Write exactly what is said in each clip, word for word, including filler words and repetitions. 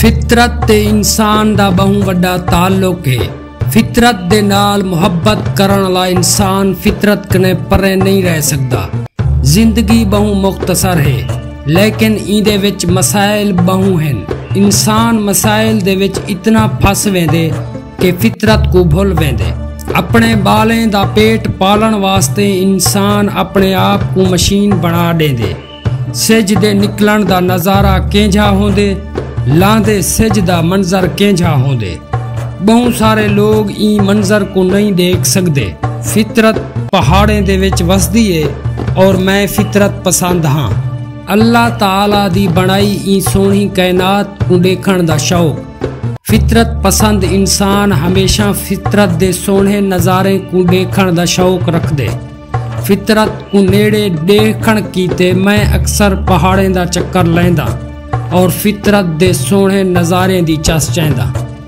فطرت تے انسان دا بہوں وڈا تعلق ہے۔ فطرت دے نال محبت کرن والا انسان فطرت کنے پرے نہیں رہ سکدا۔ زندگی بہوں مختصر ہے لیکن ایندے وچ مسائل بہوں ہیں۔ انسان مسائل دے وچ اتنا پھس ویندے کہ فطرت کو بھول ویندے۔ اپنے بالیں دا پیٹ پالن واسطے انسان اپنے آپ کو مشین بنا دیندے۔ سج دے نکلن دا نظارہ کینجا ہوندے، لاندے سج دا منظر کینجا ہوندے۔ بہت سارے لوگ این منظر کو نہیں دیکھ سکدے۔ فطرت پہاڑیں دے وچ وسدی ہے اور میں فطرت پسند ہاں۔ اللہ تعالی دی بنائی این سونی کائنات کو دیکھن دا شوق۔ فطرت پسند انسان ہمیشہ فطرت دے سونے نظارے کو دیکھن دا شوق رکھ دے۔ فطرت کو نیڑے دیکھن کیتے میں اکثر پہاڑیں دا چکر لیندا اور فطرت دے سونے نظارے دی چس چیندا۔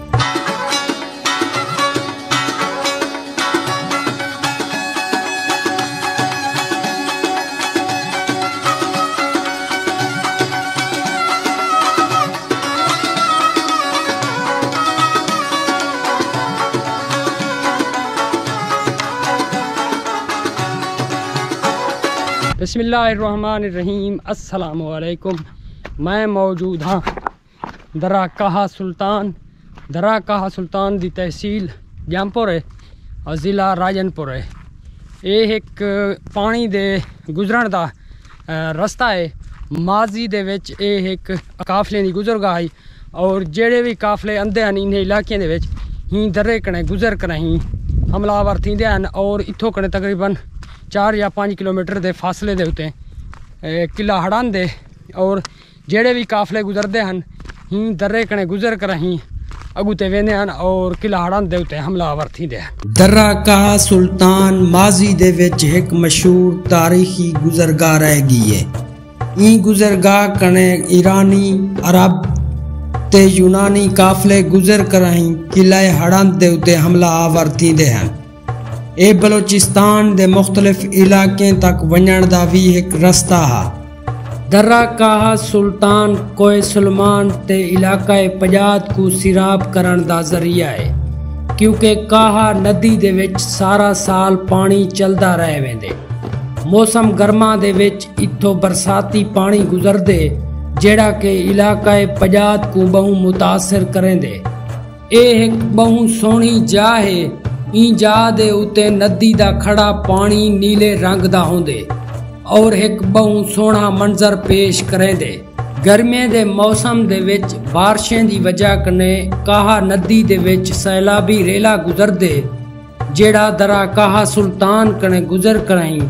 بسم اللہ الرحمن الرحیم۔ السلام علیکم۔ میں موجود ہاں درہ کہا سلطان درہ کہا سلطان دی تحصیل جامپور ہے اور ضلع راجن پور ہے۔ یہ ایک پانی دے گزرن دا رستہ ہے۔ ماضی دے وچ یہ ایک قافلے دی گزرگاہ ہے اور جڑے بھی قافلے اندے ہیں ان علاقے دے وچ ہی درے کنے گزر کر ہی حملہ آور تھیندے ہیں اور اتھوں کنے تقریباً چار یا پانچ کلومیٹر دے فاصلے دے ہوتے ہیں قلعہ ہڑان دے اور جڑے بھی قافلے گزردے ہیں ہی درے کنے گزر کر ہی اگو تے ویندے ہیں اور قلعہ ہڑان دے ہوتے حملہ آور تھیندے ہیں۔ درہ کہا سلطان ماضی دے وچ ایک مشہور تاریخی گزرگاہ رہ گئی ہے۔ این گزرگاہ کنے ایرانی، عرب تے یونانی قافلے گزر کر ہی قلعہ ہڑان دے ہوتے حملہ آور تھیندے ہیں۔ اے بلوچستان دے مختلف علاقے تک ونجن دا بھی ایک رستہ ہے۔ درہ کہا سلطان کوہ سلمان تے علاقہ پجاد کو سیراب کرن دا ذریعہ ہے کیونکہ کہا ندی دے وچ سارا سال پانی چلدا رہ ویندے۔ موسم گرما دے وچ اتھوں برساتی پانی گزردے جیڑا کہ علاقہ پجاد کو بہوں متاثر کریندے۔ اے ایک بہوں سونی جا ہے۔ این جا دے اتے ندی دا کھڑا پانی نیلے رنگ دا ہوندے اور ایک بہوں سونا منظر پیش کریں دے۔ گرمیاں دے موسم دے وچ بارشیں دی وجہ کنے کہا ندی دے وچ سیلابی ریلا گزر دے جیڑا درہ کہا سلطان کنے گزر کرائیں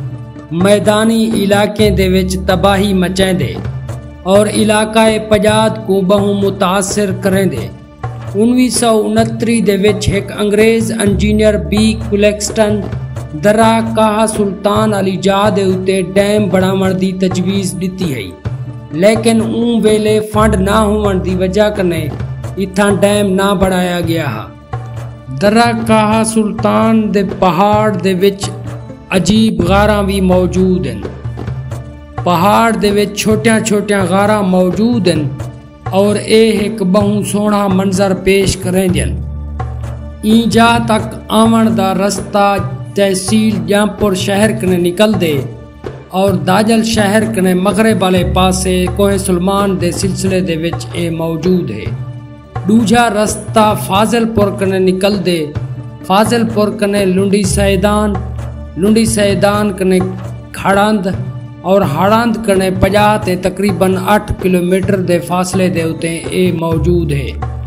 میدانی علاقے دے وچ تباہی مچیں دے اور علاقہ پجاد کو بہوں متاثر کریں دے۔ انیس سو انتری دے وچ ایک انگریز انجینئر بی کلیکسٹن درہ کہا سلطان علی جا دے اتے ڈیم بڑھاون دی تجویز دیتی ہے لیکن اون ویلے فنڈ نہ ہون دی وجہ کنے اتھاں ڈیم نہ بڑھایا گیا ہے۔ درہ کہا سلطان دے پہاڑ دے وچ عجیب غاراں بھی موجود ہیں۔ پہاڑ دے وچ چھوٹیاں چھوٹیاں غاراں موجود ہیں اور اے ایک بہوں سونا منظر پیش کریں دین۔ این جا تک آمن دا رستہ تحصیل جامپور شہر کنے نکل دے اور داجل شہر کنے مغرب والے پاسے کوہ سلمان دے سلسلے دے وچ اے موجود ہے۔ دوجا رستہ فاضل پور کنے نکل دے۔ فاضل پور کنے لنڈی سیدان، لنڈی سیدان کنے ہڑاند اور ہڑاند کنے پجا تے تقریباً آٹھ کلومیٹر دے فاصلے دے ہوتے اے موجود ہے۔